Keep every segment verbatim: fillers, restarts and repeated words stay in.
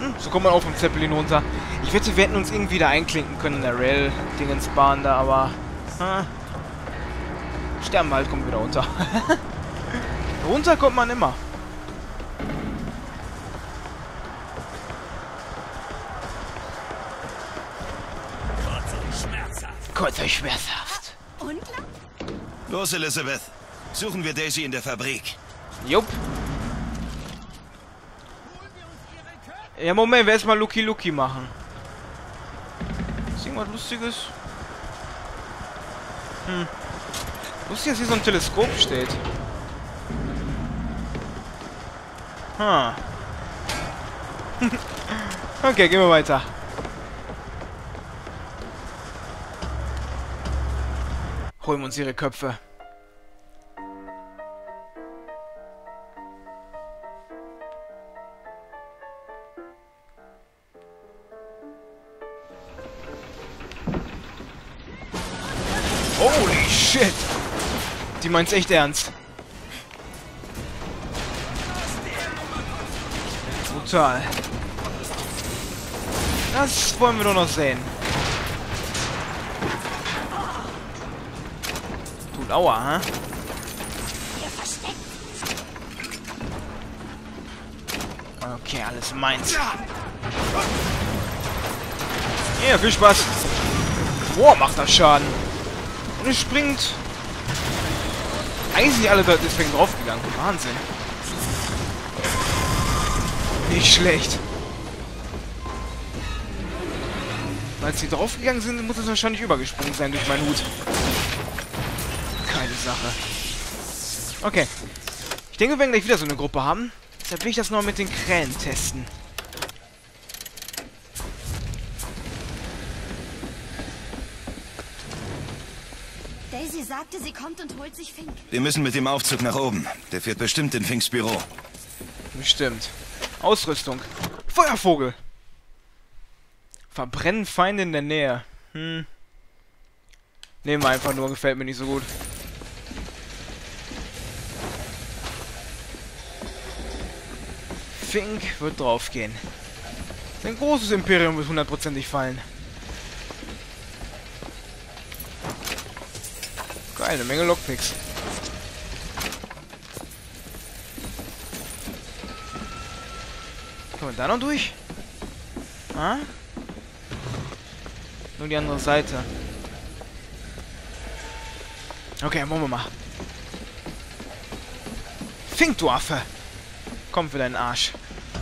Hm, so kommt man auch vom Zeppelin runter. Ich wette, wir hätten uns irgendwie da einklinken können in der Rail-Dingensbahn da, aber... Hm, sterben wir halt, kommen wir wieder runter. Runter kommt man immer. Kurz und schmerzhaft. Kurz und schmerzhaft. Unklar? Los, Elizabeth. Suchen wir Daisy in der Fabrik. Jupp. Ja, Moment, wir erstmal Lucky Lucky machen. Ist irgendwas Lustiges? Hm. Lustig, dass hier so ein Teleskop steht. Hm. Okay, gehen wir weiter. Holen wir uns ihre Köpfe. Holy shit! Die meint's echt ernst. Brutal. Das wollen wir nur noch sehen. Tut aua, hä? Okay, alles meins. Ja, viel Spaß. Boah, macht das Schaden. Und es springt. Eigentlich sind alle deswegen draufgegangen. Wahnsinn. Nicht schlecht. Weil sie draufgegangen sind, muss es wahrscheinlich übergesprungen sein durch meinen Hut. Keine Sache. Okay. Ich denke, wir werden gleich wieder so eine Gruppe haben. Deshalb will ich das noch mit den Krähen testen. Daisy sagte, sie kommt und holt sich Fink. Wir müssen mit dem Aufzug nach oben. Der fährt bestimmt in Finks Büro. Bestimmt. Ausrüstung. Feuervogel. Verbrennen Feinde in der Nähe. Hm. Nehmen wir einfach nur, gefällt mir nicht so gut. Fink wird draufgehen. Ein großes Imperium wird hundertprozentig fallen. Geil, eine Menge Lockpicks. Kommen wir da noch durch? Ah? Nur die andere Seite. Okay, machen wir mal. Fink, du Affe! Komm für deinen Arsch.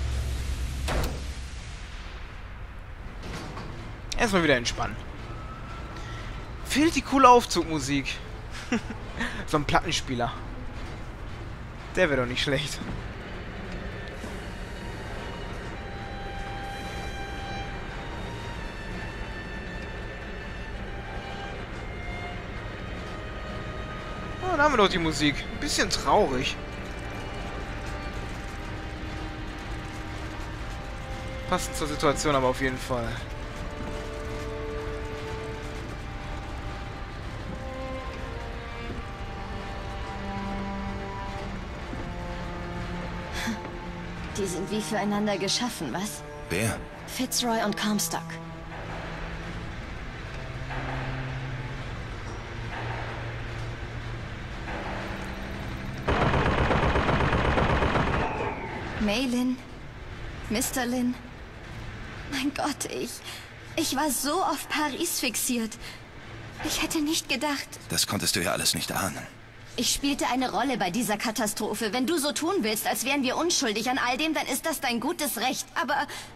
Erstmal wieder entspannen. Fehlt die coole Aufzugmusik. So ein Plattenspieler. Der wäre doch nicht schlecht. Oh, da haben wir doch die Musik. Ein bisschen traurig. Passend zur Situation aber auf jeden Fall. Die sind wie füreinander geschaffen, was? Wer? Fitzroy und Comstock. Maylin, Mister Lin. Mein Gott, ich... Ich war so auf Paris fixiert. Ich hätte nicht gedacht... Das konntest du ja alles nicht ahnen. Ich spielte eine Rolle bei dieser Katastrophe. Wenn du so tun willst, als wären wir unschuldig an all dem, dann ist das dein gutes Recht. Aber...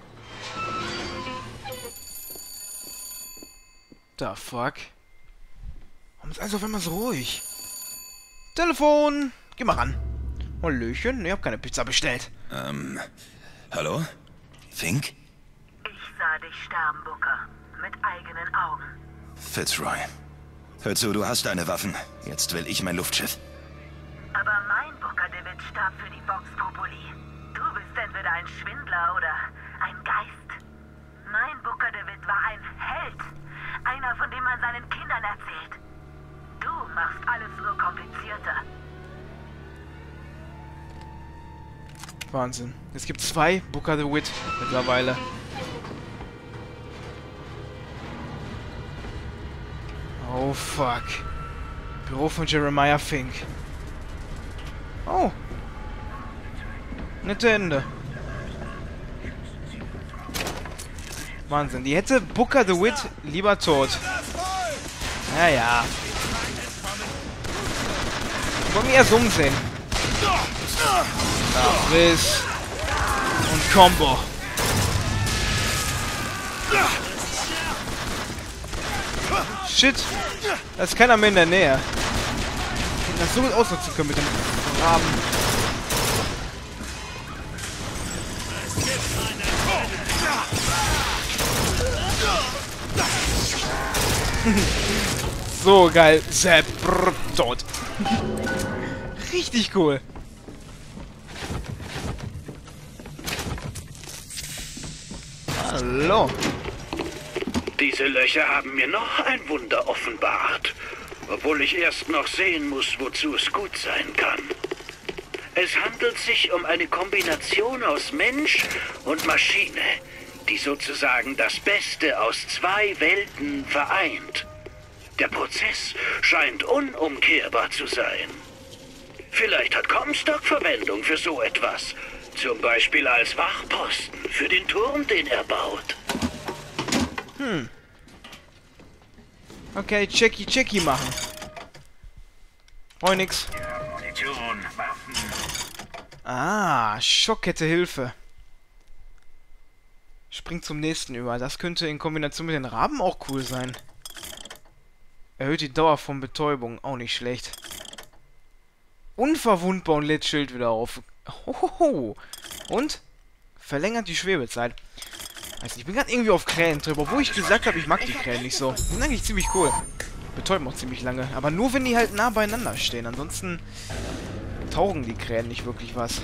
The fuck? Warum ist alles auf einmal so ruhig? Telefon! Geh mal ran. Hallöchen? Ich hab keine Pizza bestellt. Ähm, hallo? Fink? Ich sah dich sterben, Booker. Mit eigenen Augen. Fitzroy. Hör zu, du hast deine Waffen. Jetzt will ich mein Luftschiff. Aber mein Booker DeWitt starb für die Vox Populi. Du bist entweder ein Schwindler oder ein Geist. Mein Booker DeWitt war ein Held. Einer, von dem man seinen Kindern erzählt. Du machst alles nur komplizierter. Wahnsinn. Es gibt zwei Booker the Wit mittlerweile. Oh, fuck. Büro von Jeremiah Fink. Oh. Nette Ende. Wahnsinn. Die hätte Booker the Wit lieber tot. Ja, ja. Wollen wir erst umsehen. Da, Riss. Und Combo. Shit. Da ist keiner mehr in der Nähe. Ich hätte das so gut ausnutzen können mit dem Raben. So geil. Sepp. Brr, tot. Richtig cool. Hallo. Diese Löcher haben mir noch ein Wunder offenbart. Obwohl ich erst noch sehen muss, wozu es gut sein kann. Es handelt sich um eine Kombination aus Mensch und Maschine, die sozusagen das Beste aus zwei Welten vereint. Der Prozess scheint unumkehrbar zu sein. Vielleicht hat Comstock Verwendung für so etwas. Zum Beispiel als Wachposten für den Turm, den er baut. Hm. Okay, Checky Checky machen. Oh, nix. Ah, Schockkette Hilfe. Springt zum nächsten über. Das könnte in Kombination mit den Raben auch cool sein. Erhöht die Dauer von Betäubung. Auch nicht schlecht. Unverwundbar und lädt Schild wieder auf. Hohoho. Und? Verlängert die Schwebezeit. Also ich bin gerade irgendwie auf Krähen drüber, obwohl ich gesagt habe, ich mag die Krähen nicht so. Die sind eigentlich ziemlich cool. Betäuben auch ziemlich lange. Aber nur, wenn die halt nah beieinander stehen. Ansonsten taugen die Krähen nicht wirklich was.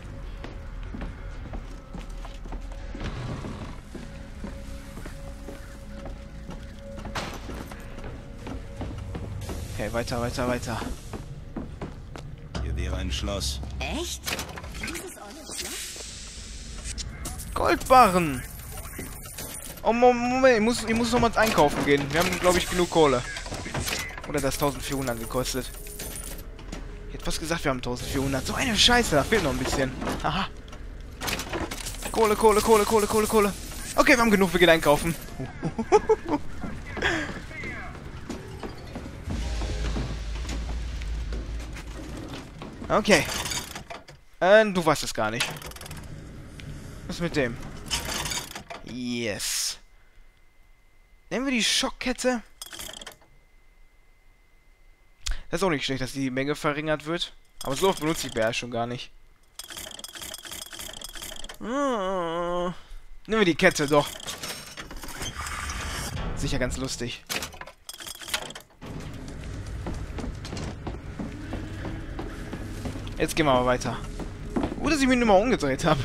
Okay, weiter, weiter, weiter. Hier wäre ein Schloss. Echt? Dieses olle Schloss? Goldbarren! Oh, Moment, ich muss, ich muss noch mal ins Einkaufen gehen. Wir haben, glaube ich, genug Kohle. Oder das eintausendvierhundert gekostet. Ich hätte fast gesagt, wir haben eintausendvierhundert. So eine Scheiße, da fehlt noch ein bisschen. Haha. Kohle, Kohle, Kohle, Kohle, Kohle, Kohle. Okay, wir haben genug, wir gehen einkaufen. Okay. Äh, du weißt es gar nicht. Was ist mit dem? Yes. Nehmen wir die Schockkette. Das ist auch nicht schlecht, dass die Menge verringert wird. Aber so oft benutze ich B R schon gar nicht. Oh. Nehmen wir die Kette, doch. Sicher ganz lustig. Jetzt gehen wir aber weiter. Gut, dass ich mich nur mal umgedreht habe.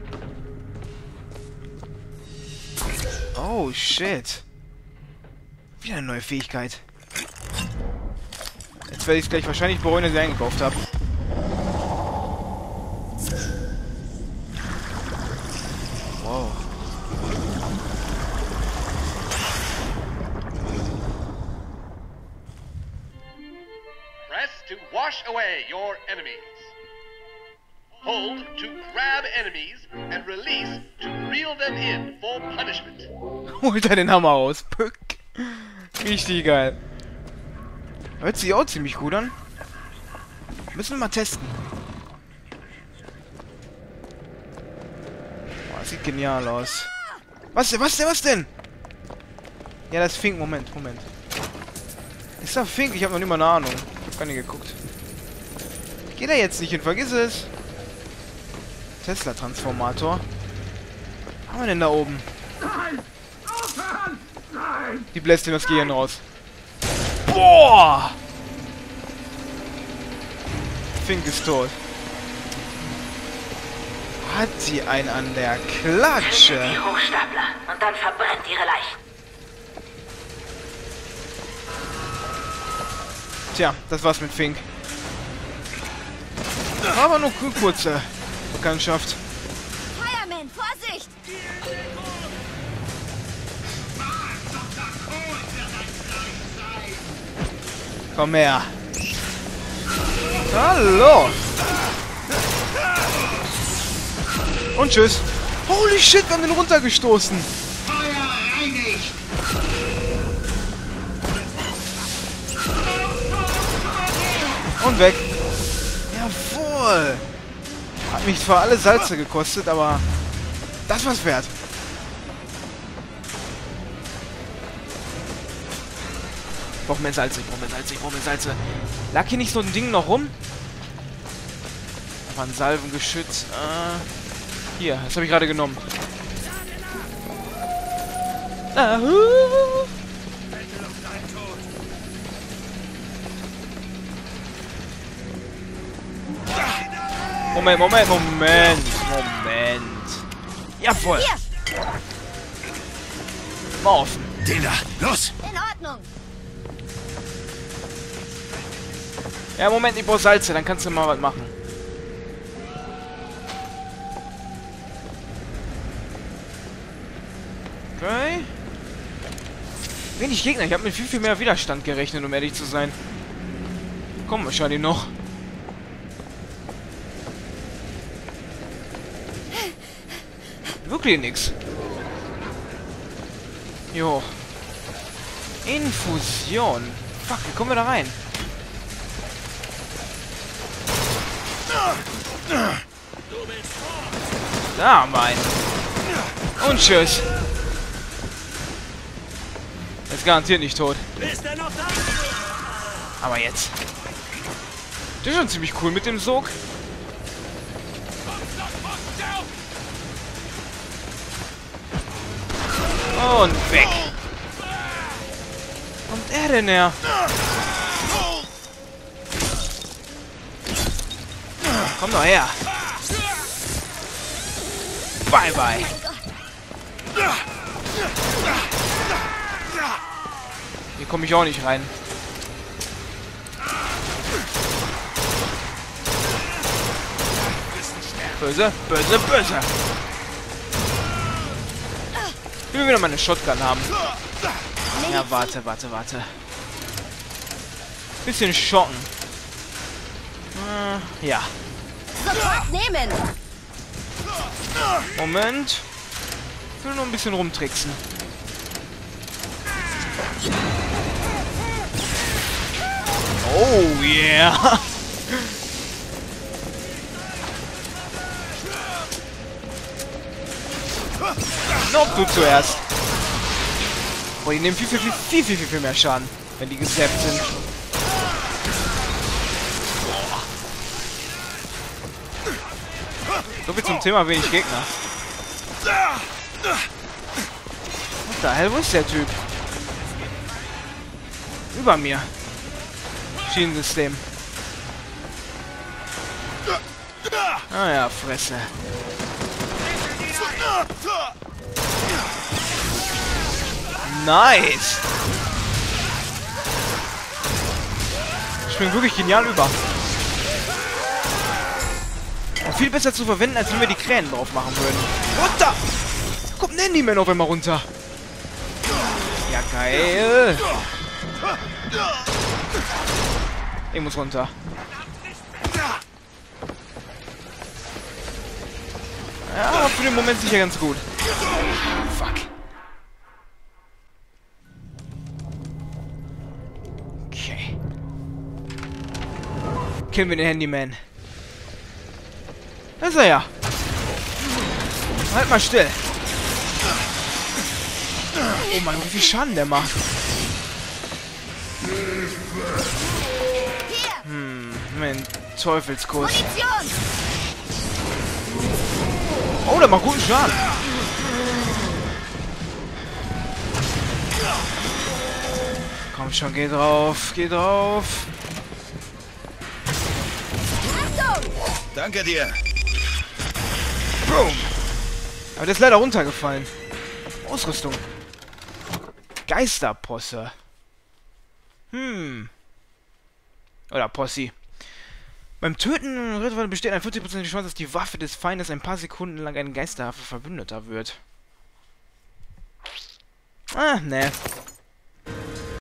Oh, shit. Wieder eine neue Fähigkeit. Jetzt werde ich es gleich wahrscheinlich bereuen, dass ich eingekauft habe. Wow. Press to wash away your enemies. Hold to grab enemies and release to reel them in for punishment. Holt er den Hammer aus. Pück. Richtig geil. Hört sich auch ziemlich gut an. Müssen wir mal testen. Boah, das sieht genial aus. Was denn? Was denn? Was denn? Ja, das ist Fink. Moment, Moment. Ist da Fink? Ich habe noch nicht mal eine Ahnung. Ich habe gar nicht geguckt. Geht er jetzt nicht hin? Vergiss es. Tesla-Transformator. Was haben wir denn da oben? Nein! Aufhören! Nein! Die bläst ihm das Gehirn raus. Boah! Fink ist tot. Hat sie einen an der Klatsche. Die Hochstapler und dann verbrennt ihre Leichen. Tja, das war's mit Fink. Aber nur kurze Bekanntschaft. Komm her. Hallo. Und tschüss. Holy shit, wir haben den runtergestoßen. Und weg. Jawohl. Hat mich zwar alle Salze gekostet, aber das war's wert. Ich brauch mehr Salze, ich brauch mehr Salze, ich brauch mehr Salze. Lag hier nicht so ein Ding noch rum? Da war ein Salvengeschütz. Äh, hier, das habe ich gerade genommen. Ah, uh. Moment, Moment, Moment, Moment. Jawohl. Mal offen. Den da, los! In Ordnung. Ja, Moment, ich brauche Salze, dann kannst du mal was machen. Okay. Wenig Gegner, ich habe mit viel, viel mehr Widerstand gerechnet, um ehrlich zu sein. Kommen wahrscheinlich noch. Wirklich nix. Jo. Infusion. Fuck, wie kommen wir da rein? Da haben wir einen. Und tschüss. Ist garantiert nicht tot. Aber jetzt. Das ist schon ziemlich cool mit dem Sog. Und weg. Wo kommt er denn her? Komm doch her. Bye, bye. Hier komme ich auch nicht rein. Böse, böse, böse. Ich will wieder meine Shotgun haben. Ja, warte, warte, warte. Bisschen schocken. Äh, ja. Sofort nehmen. Moment. Ich will nur ein bisschen rumtricksen. Oh yeah. Noch du zuerst. Boah, die nehmen viel, viel, viel, viel, viel, viel, viel mehr Schaden, wenn die gesappt sind. So viel zum Thema wenig Gegner. Was der hell, wo ist der Typ? Über mir. Schienensystem. Ah ja, Fresse. Nice! Ich bin wirklich genial über. Und viel besser zu verwenden, als wenn wir die Krähen drauf machen würden. Runter! Kommt ein Handyman auf einmal runter. Ja, geil. Ich muss runter. Ja, aber für den Moment sicher ganz gut. Fuck. Okay. Killen wir den Handyman. Da ist er ja. Halt mal still. Oh Mann, wie viel Schaden der macht. Hm, mein Teufelskuss. Oh, der macht guten Schaden. Komm schon, geh drauf, geh drauf. Danke dir. Boom. Aber der ist leider runtergefallen. Ausrüstung. Geisterposse. Hm. Oder Possi. Beim Töten besteht eine vierzig Prozent Chance, dass die Waffe des Feindes ein paar Sekunden lang ein geisterhafter Verbündeter wird. Ah, ne.